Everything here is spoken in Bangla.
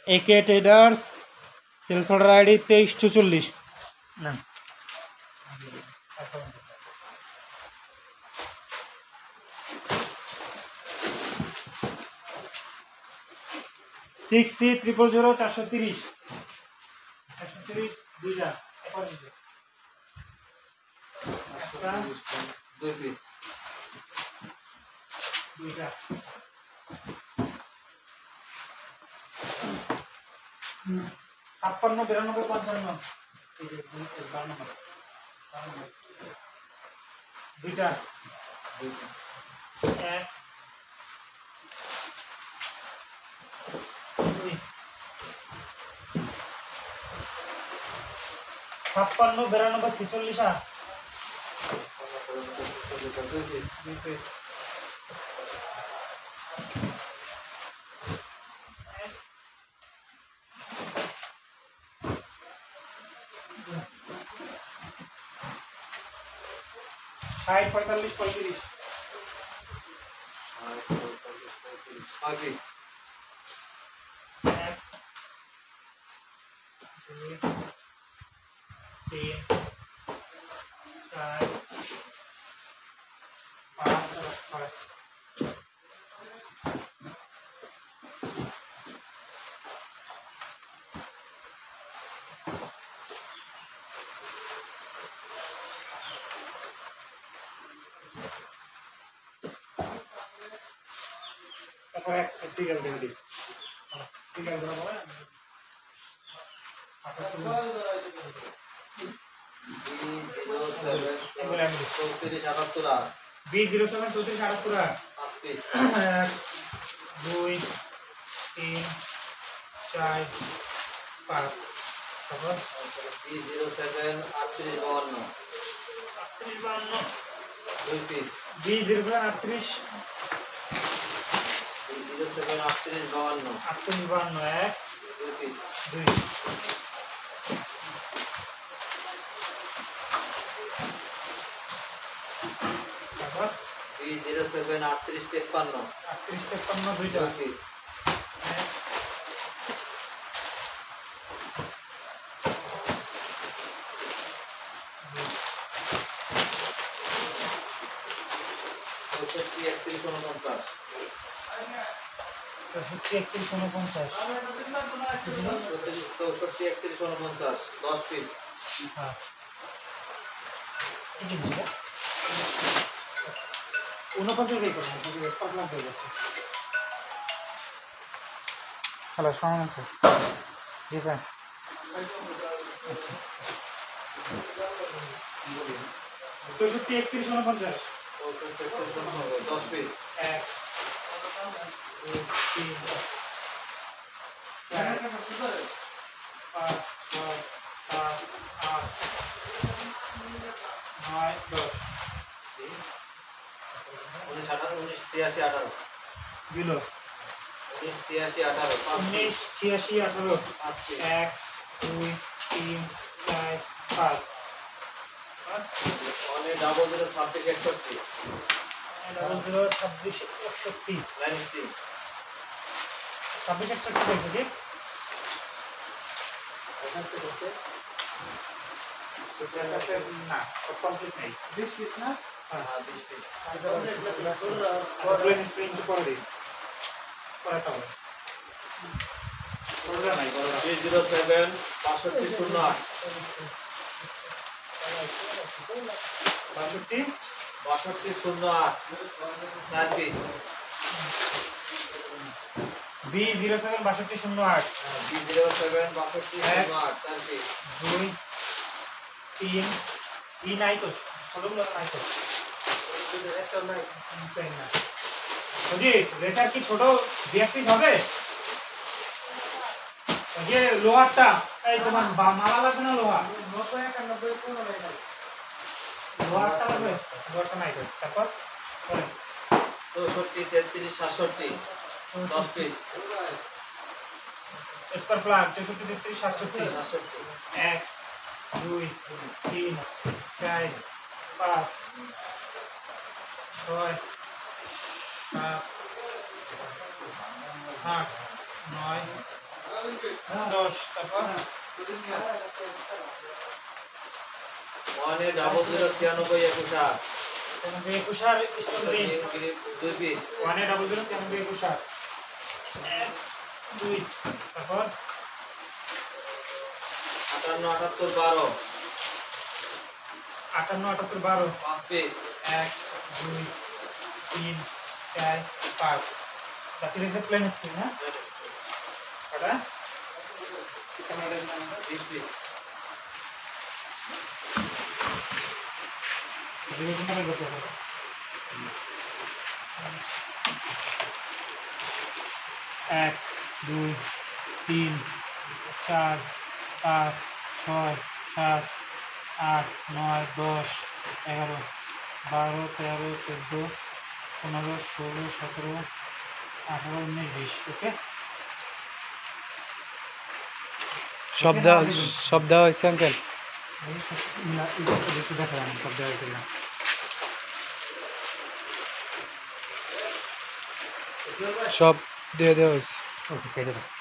একে ট্রেডার্স সেলস অর্ডার আইডি 2344 না 6C000 430 দুইটা দুই পিস দুইটা 56 92 55 এই যে 12 নম্বর দুইটা এক দুই 56 92 46 দুই পিস 60 45 35 ছয় পিস এক দুই তিন চার পাঁচ ছয় তারপরে একটা সিরিয়াল দিয়ে দিই সিরিয়াল ধরা হবে B07 34 78 পাঁচ পিস 1 2 3 4 5 তারপর B07 38 52 38 52 দুই পিস B07 38 B07 38 52 38 52 1 দুই পিস 2 তারপর B07 38 53 38 53 দুইটা দুই পিস চৌষট্টি 31 49 64 31 চৌষট্টি 31 49 10 পিস হ্যাঁ কি জিনিস 49 এই করুন কিন্তু স্পট লাগ হয়ে যাচ্ছে হ্যালো সালাম স্যার জি স্যার চৌষট্টি 31 49 10 পিস 1 2 3 4 5 6 7 8 9 10 19 88 দিল 19 88 19 86 18 পাঁচ পিস 1 2 3 4 5 অনেক ডাবল জিরো সাবজেক্ট এড করছি ডাবল 0 26 61 লাইন স্টিল 26 61 হয়েছে ঠিক এখান থেকে হচ্ছে না কমপ্লিট নেই 20 পিস না হ্যাঁ 20 পিস প্লেন স্প্রিং করে দিই করাটা হবে করলা নাই করলা 307 6208 62 6208 4 পিস B07 6208 B07 6208 4 পিস 2 3 ই নাই তো সবগুলো নাই তো একটা নাই তাই না বুঝি রেচার কি ছোট বিএফপি হবে যে লোহারটা এই তোমার মালা লাগবে না লোহা 90 91 কোন লাগে লোহারটা লাগবে লোহারটা নাই তো তারপর 64 33 67 10 পিস স্পার প্লাগ 64 33 67 67 1 2 3 4 5 6 7 8 9 10 তারপর 1 এ ডাবল 0 96 21 91 আর stone ring 2 piece 1 A double 0 91 21 আর 1 2 তারপর 58 78 12 58 78 12 5 পিস 1 2 3 4 5 বাকি রয়েছে প্লেন স্ক্রিন হ্যাঁ কটা 20 পিস দুই দিন আগে করতে হবে 1 2 3 4 5 6 7 8 9 10 11 12 13 14 15 16 17 18 19 20 ওকে সব দেওয়া হয়েছে আঙ্কেল একটু দেখালাম সব দেওয়া দিলাম সব দিয়ে দেওয়া হয়েছে ওকে কেটে দাও